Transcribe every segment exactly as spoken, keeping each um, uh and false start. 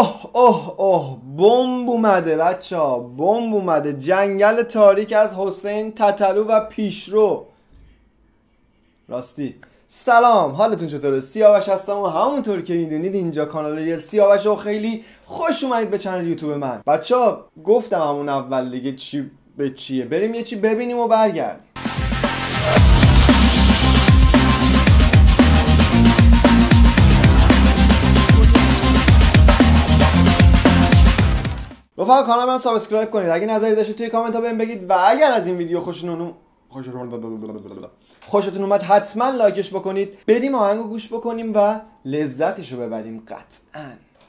اوه اوه اوه بمب اومده بچه ها، بمب اومده. جنگل تاریک از حسین تتلو و پیشرو. راستی سلام، حالتون چطوره؟ سیاوش هستم و همونطور که میدونید اینجا کانال ریل سیاوش و خیلی خوش اومدید به چنل یوتیوب من. بچه ها گفتم همون اول دیگه چی به چیه، بریم یه چی ببینیم و برگردیم. رفقا کانال من سابسکرایب کنید، اگه نظری داشتید توی کامنت ها بهم بگید و اگر از این ویدیو خوشتون خوشتون اومد حتما لایکش بکنید. بریم آهنگو گوش بکنیم و لذتشو ببریم قطعاً.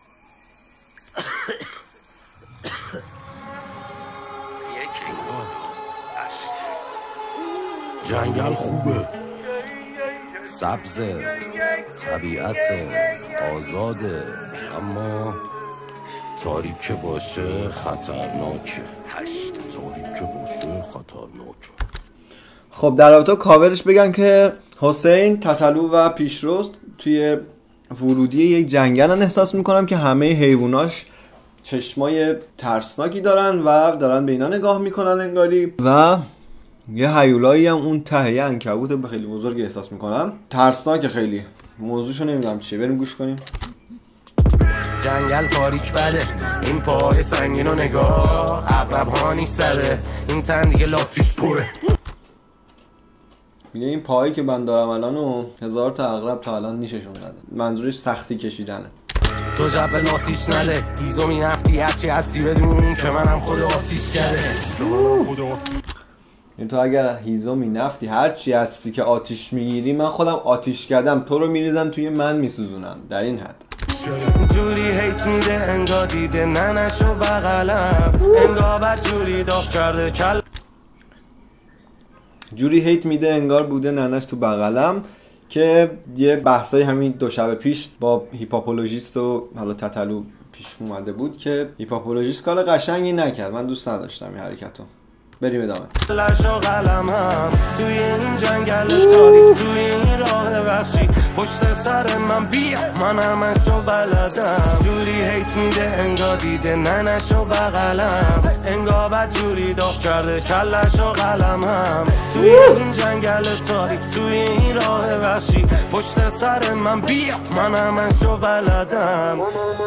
جنگل خوبه، سبزه، طبیعت آزاده، اما تاریک باشه خطرناکه. تاریک باشه خطرناکه. خب در رابطه کاورش بگن که حسین تتلو و پیشرو توی ورودی یک جنگلن. احساس میکنم که همه حیواناش چشمای ترسناکی دارن و دارن به اینا نگاه میکنن انگاری، و یه هیولایی هم اون ته، یه عنکبوت خیلی بزرگی احساس میکنم، ترسناک خیلی. موضوعشو نمیدونم چیه، بریم گوش کنیم. جنگل تاریک بده، این پای سنگین و نگاه، عقرب ها نیست سره، این تن دیگه لاتیش پره. میگه این پایی که من دارم الان و هزار تا عقرب تا الان نیششون نده. منظورش سختی کشیدنه. تو جب لاتیش نده، هیزو می نفتی هرچی هستی بدون که منم خود آتیش کرده. این تو اگر هیزو می نفتی هرچی هستی که آتیش میگیری، من خودم آتیش کردم، تو رو میریزم توی من میسوزونم. در این حد جوری هیت میده انگار دیده ننشو بغلم، انگار بر جوری داغ کرده کل. جوری هیت میده انگار بوده ننش تو بغلم، که یه بحثای همین دو شب پیش با هیپاپولوژیست و حالا تتلو پیش اومده بود که هیپاپولوژیست کار قشنگی نکرد. من دوست نداشتم این حرکتو. بریم ادامه. لشو قلمم توی این جنگل تاریک، توی این راه وحشی پشت سر من بیا، من همشو بلدم. جوری هیت میده انگار دیده ننشو بغلم، انگار بد جوری داغ کرده کلشو قلمم. توی این جنگل تاریک، توی این راه وحشی پشت سر من بیا، من همشو بلدم.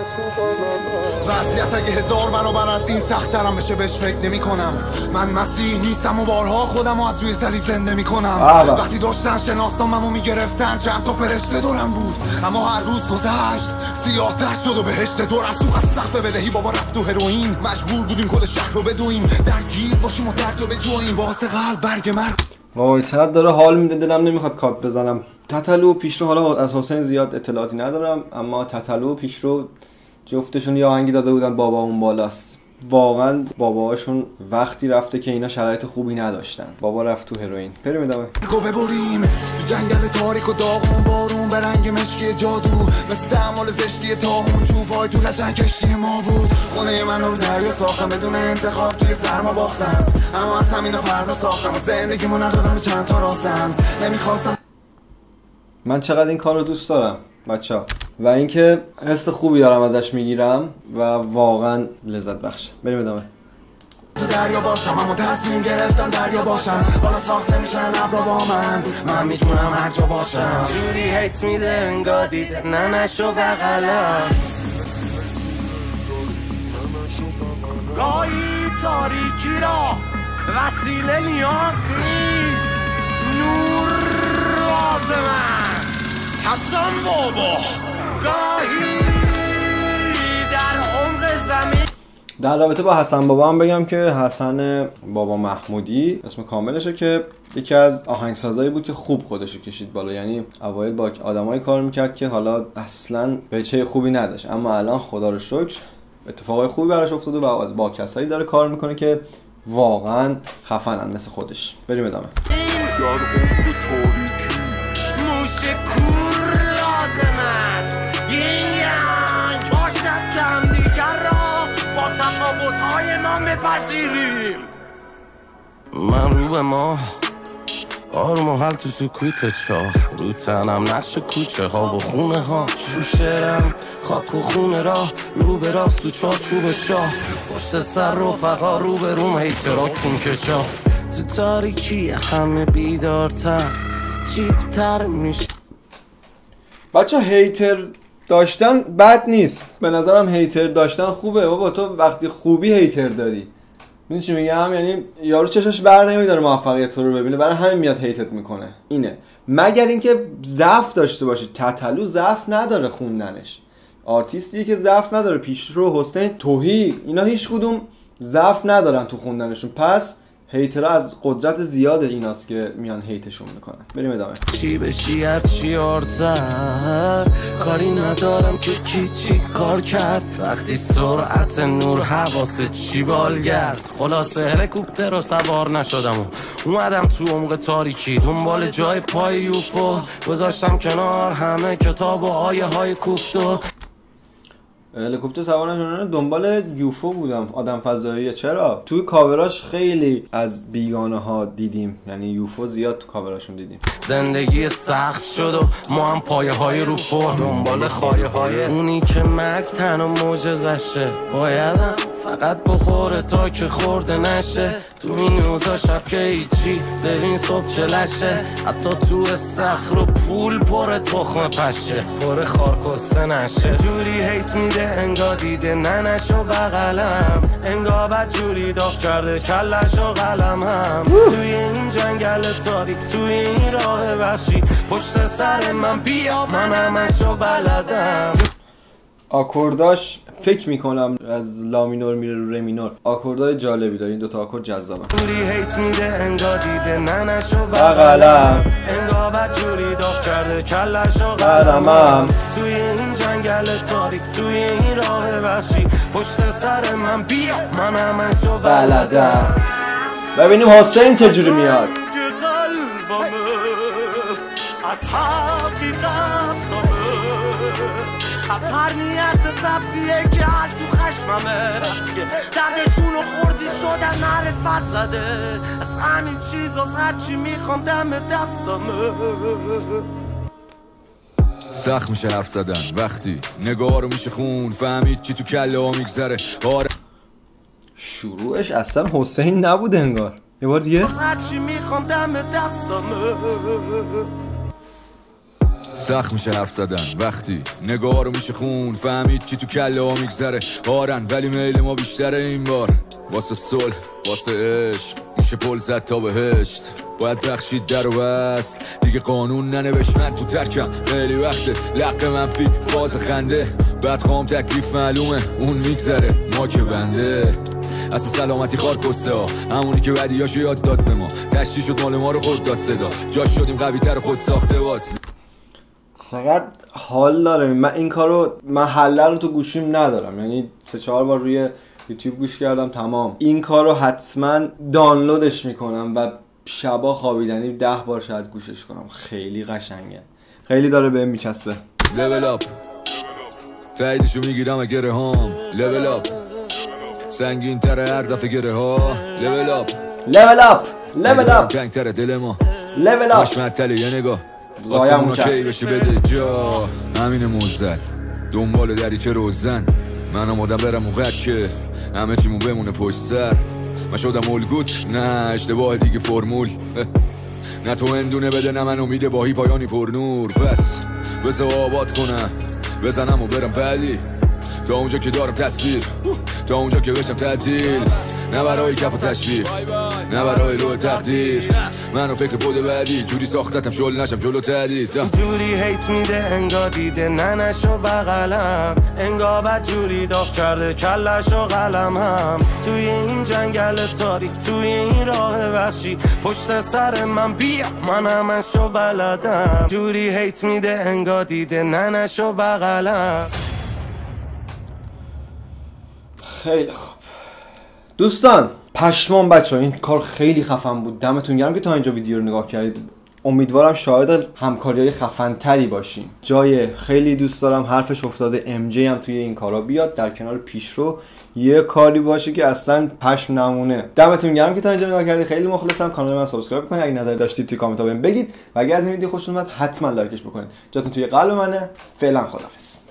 وضعیت اگه هزار برابر از این سخت ترم بشه بهش فکر نمی کنم. من مسیح نیستم و بارها خودم از روی صلیب زنده می کنم. وقتی داشتن شناسنامه‌مو میگرفتن چند تا فرشته دورم بود، اما هر روز گذشت سیاه‌تر شد و بهشت دورم سوخت از سخت بدهی. بابا رفت تو هروئین، مجبور بودیم کل شهر رو بدویم، درگیر باشیم و درد رو بجویم، واسه قلب برگ مرگ. وای چقدر داره حال میده، دلم نمیخواد کات بزنم. تتلو و پیشرو، حالا از حسین زیاد اطلاعاتی ندارم، اما تتلو و پیشرو جفتشون یه آهنگی داده بودن بابا اون بالاست. واقعا باباهاشون وقتی رفته که اینا شرایط خوبی نداشتن. بابا رفت تو هروئین. بریم ادامه. گو ببریم تو جنگل تاریک و داغون، بارون به رنگ مشکی جادو، مثل دمال زشتی تاهون، چوبای تو لجن کشتی ما بود. خونه من رو دریا ساختم بدون انتخاب، توی سرما باختم، اما از همین فردا ساختم. زندگیمو ندادم به چند تا راستم، نمیخواستم. من چقدر این کار رو دوست دارم بچه‌ها، و اینکه حس خوبی دارم ازش میگیرم و واقعا لذت بخشه. بریم ادامه. تو دریا باشم، اما تصمیم گرفتم دریا باشم، بالا ساخته میشن ابرا با من، من میتونم هر جا باشم. جوری هیت میده انگار دیده ننشو بغلم، گاهی تاریکی را وسیله نیاز نیست، نور لازمه. حسن بابا گاهی در عمق زمین. در رابطه با حسن بابا هم بگم که حسن بابا محمودی اسم کاملشه، که یکی از آهنگسازایی بود که خوب خودشو کشید بالا. یعنی اوایل با آدمایی کار میکرد که حالا اصلا بچه خوبی نداشت، اما الان خدا رو شکر اتفاقای خوبی براش افتاده و با کسایی داره کار میکنه که واقعا خفنن مثل خودش. بریم ادامه. موش کور لازم است، ینگ باشد کم دیگر را با تفاوت‌های ما بپذیریم. من رو به ما آروم و حل تو سکوت چاه رو تنم نقش کوچه ها و خونه ها شوشرم خاک و خونه راه رو به راست تو چارچوب شاه پشت سر رفقا رو به روم هیترا کون کشا تو تاریکی همه بیدارتر چیپتر میشه. بچه هیتر داشتن بد نیست، به نظرم هیتر داشتن خوبه. بابا تو وقتی خوبی هیتر داری، میدونی چی میگم؟ یعنی یارو چشش بر نمیداره موفقیت تو رو ببینه، برای همین میاد هیتت میکنه. اینه، مگر اینکه ضعف داشته باشی. تتلو ضعف نداره خوندنش، آرتیستی که ضعف نداره. پیشرو، حسین، توهی، اینا هیچ کدوم ضعف ندارن تو خوندنشون. پس هیترها از قدرت زیاد ایناست که میان هیتشون میکنن. بریم ادامه. چی بشی هرچی آرتر کاری ندارم که کی چی کار کرد وقتی سرعت نور حواس چی بال گرد. خلاصه هلیکوپتر رو سوار نشدم و اومدم تو عمق تاریکی دنبال جای پای یوفو گذاشتم کنار همه کتاب و آیه های کوفتو. هلیکوپتر سوار نشدن دنبال یوفو بودم، آدم فضاییه. چرا؟ توی کاوراش خیلی از بیگانه ها دیدیم، یعنی یوفو زیاد تو کاوراشون دیدیم. زندگی سخت شد و ما هم پایه های رو فور دنبال خایه های اونی که مرگ تن و معجزشه. بایدم فقط بخوره تا که خورده نشه تو این روزا شب که هیچی ببین صبح چلشه. حتی تو صخر و پول پر تخم پشه پر خارکسته نشه. جوری هیت میده انگا دیده ننشو بغلم انگا بد جوری داغ کرده کلش و قلم هم توی این جنگل تاریک توی این راه وحشی پشت سر من بیا من همشو بلدم. آکورداش فکر میکنم از لا مینور میره رو ره مینور. آکوردای جالبی داره، این دوتا آکورد جذابه. جوری هیت میده انگا دیده ننشو بغلم انگا بد جوری داغ کرده کلش و قلمم توی این جنگل تاریک توی این راه وحشی پشت سر من بیا من همشو بلدم. ببینیم حسین چجوری میاد. از حقیقت از هر نیت سبزیه که هر تو خشممه دردشون رو خوردی شدن معرفت زده از همین چیز از هرچی میخوام دم دستمه. سخت میشه حرف زدن وقتی نگاه رو میشه خون فهمید چی تو کله ها میگذره. آره شروعش اصلا حسین نبود انگار. یه بار دیگه. از هرچی میخوام دم دستمه. سخت میشه حرف زدن وقتی نگاه رو میشه خون فهمید چی تو کله ها میگذره. آرن ولی میل ما بیشتره این بار واسه صلح واسه عشق میشه پل زد تا بهشت. باید بخشید در و بست دیگه قانون ننوشت من تو ترکم خیلی وقته لق منفی فاز خنده بعد خواهم تکلیف معلومه اون میگذره ما که بنده. اصلا سلامتی خار کسته ها همونی که بدیاشو یاد داد به ما تشتی شد مال ما رو خود داد صدا جاش شدیم قوی تر خود ساخته واس. چقدر حال داره. من این کارو محله رو تو گوشیم ندارم، یعنی سه چهار بار روی یوتیوب گوش کردم تمام. این کارو حتما دانلودش میکنم و شبا خوابیدنی ده بار شاید گوشش کنم. خیلی قشنگه، خیلی داره بهم میچسبه. لول اپ تاییدشو میگیرم اگه رهام لول اپ سنگین تره هر دفعه گره ها لول اپ لول اپ لول اپ جنگ تره دل ما لول اپ باش مطلی یه نگاه آسمونا کی بشه بده جا همین موزد دنبال دریچه روزن من آمادم برم اون که همه چیمون بمونه پشت سر. من شدم الگوت نه اشتباه دیگه فرمول نه تو اندونه بده نه من امید باهی پایانی پر نور. پس بسه آباد کنم بزنم و برم بعدی تا اونجا که دارم تصویر تا اونجا که بشم تعطیل نه برای کف و تشویق نه برای روح تقدیر منو فکر بود بعدی جوری ساختتم شل نشم جلو تهدید. جوری هیت میده انگا دیده ننشو بغلم انگا بد جوری داغ کرده کلش و قلم هم توی این جنگل تاریک توی این راه وحشی پشت سر من بیا من همشو بلدم. جوری هیت میده انگا دیده ننشو بغلم. خیلی خوب دوستان، پشمان بچه ها این کار خیلی خفن بود. دمتون گرم که تا اینجا ویدیو رو نگاه کردید. امیدوارم شاهد همکاری‌های خفن‌تری باشیم. جای خیلی دوست دارم حرفش افتاده ام جی هم توی این کارا بیاد در کنار پیشرو یه کاری باشه که اصلا پشم نمونه. دمتون گرم که تا اینجا نگاه کردید. خیلی مخلصم. کانال من سابسکرایب کنید. اگه نظری داشتید توی کامنت ها بهم بگید و اگه از این ویدیو خوشتون اومد حتما لایکش بکنید. جاتون توی قلب منه. فعلا خداحافظ.